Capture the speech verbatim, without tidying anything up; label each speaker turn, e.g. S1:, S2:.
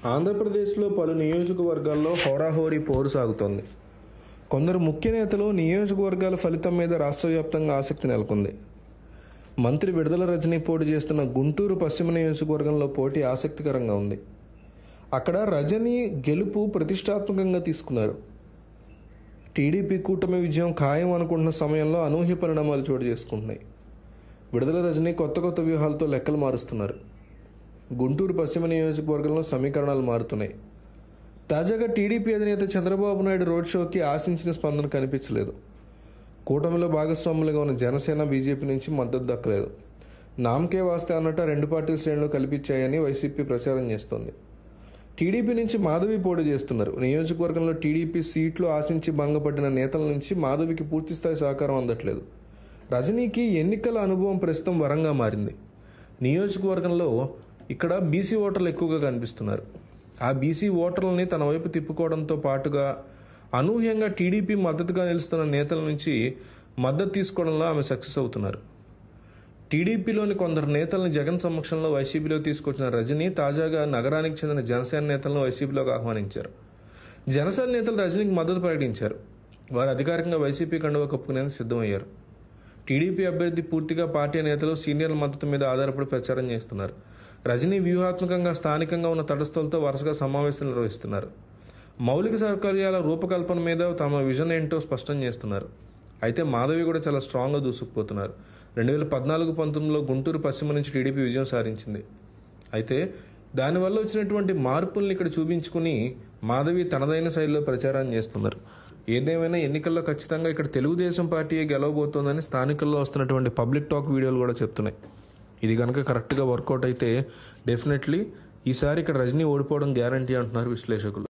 S1: ఆంధ్రప్రదేశ్లో పలు నియోజకవర్గాల్లో హోరాహోరీ పోరు సాగుతోంది. కొందరు ముఖ్య నేతలు నియోజకవర్గాల ఫలితం మీద రాష్ట్ర వ్యాప్తంగా ఆసక్తి నెలకొంది. మంత్రి విడుదల రజనీ పోటీ చేస్తున్న గుంటూరు పశ్చిమ నియోజకవర్గంలో పోటీ ఆసక్తికరంగా ఉంది. అక్కడ రజనీ గెలుపు ప్రతిష్టాత్మకంగా తీసుకున్నారు. టీడీపీ కూటమి విజయం ఖాయం అనుకుంటున్న సమయంలో అనూహ్య పరిణామాలు చోటు చేసుకుంటున్నాయి. విడుదల రజనీ కొత్త కొత్త వ్యూహాలతో లెక్కలు మారుస్తున్నారు. గుంటూరు పశ్చిమ నియోజకవర్గంలో సమీకరణాలు మారుతున్నాయి. తాజాగా టీడీపీ అధినేత చంద్రబాబు నాయుడు రోడ్ షోకి ఆశించిన స్పందన కనిపించలేదు. కూటమిలో భాగస్వాములుగా ఉన్న జనసేన, బీజేపీ నుంచి మద్దతు దక్కలేదు. నామకే వాస్తే అన్నట్టు రెండు పార్టీల శ్రేణులు కల్పించాయని వైసీపీ ప్రచారం చేస్తోంది. టీడీపీ నుంచి మాధవి పోటీ చేస్తున్నారు. నియోజకవర్గంలో టీడీపీ సీట్లు ఆశించి భంగపడిన నేతల నుంచి మాధవికి పూర్తిస్థాయి సహకారం అందట్లేదు. రజనీకి ఎన్నికల అనుభవం ప్రస్తుతం వరంగా మారింది. నియోజకవర్గంలో ఇక్కడ బీసీ ఓటర్లు ఎక్కువగా కనిపిస్తున్నారు. ఆ బీసీ ఓటర్లని తన వైపు తిప్పుకోవడంతో పాటుగా అనూహ్యంగా టీడీపీ మద్దతుగా నిలుస్తున్న నేతల నుంచి మద్దతు తీసుకోవడంలో ఆమె సక్సెస్ అవుతున్నారు. టీడీపీలోని కొందరు నేతలను జగన్ సమక్షంలో వైసీపీలో తీసుకొచ్చిన రజనీ తాజాగా నగరానికి చెందిన జనసేన నేతలను వైసీపీలోకి ఆహ్వానించారు. జనసేన నేతలు రజనీకి మద్దతు ప్రకటించారు. వారు అధికారికంగా వైసీపీ కండువా కప్పుకునేందుకు సిద్ధమయ్యారు. టీడీపీ అభ్యర్థి పూర్తిగా పార్టీ నేతలు, సీనియర్ల మద్దతు మీద ఆధారపడి ప్రచారం చేస్తున్నారు. రజనీ వ్యూహాత్మకంగా స్థానికంగా ఉన్న తటస్థులతో వరుసగా సమావేశాలు నిర్వహిస్తున్నారు. మౌలిక సౌకర్యాల రూపకల్పన మీద తమ విజన్ ఏంటో స్పష్టం చేస్తున్నారు. అయితే మాధవి కూడా చాలా స్ట్రాంగ్గా దూసుకుపోతున్నారు. రెండు వేల పద్నాలుగు పంతొమ్మిదిలో గుంటూరు పశ్చిమ నుంచి టీడీపీ విజయం సాధించింది. అయితే దానివల్ల వచ్చినటువంటి మార్పుల్ని ఇక్కడ చూపించుకుని మాధవి తనదైన శైలిలో ప్రచారాన్ని చేస్తున్నారు. ఏదేమైనా ఎన్నికల్లో ఖచ్చితంగా ఇక్కడ తెలుగుదేశం పార్టీయే గెలవబోతోందని స్థానికల్లో వస్తున్నటువంటి పబ్లిక్ టాక్ వీడియోలు కూడా చెప్తున్నాయి. ఇది కనుక కరెక్ట్గా వర్కౌట్ అయితే డెఫినెట్లీ ఈసారి ఇక్కడ రజనీ ఓడిపోవడం గ్యారంటీ అంటున్నారు విశ్లేషకులు.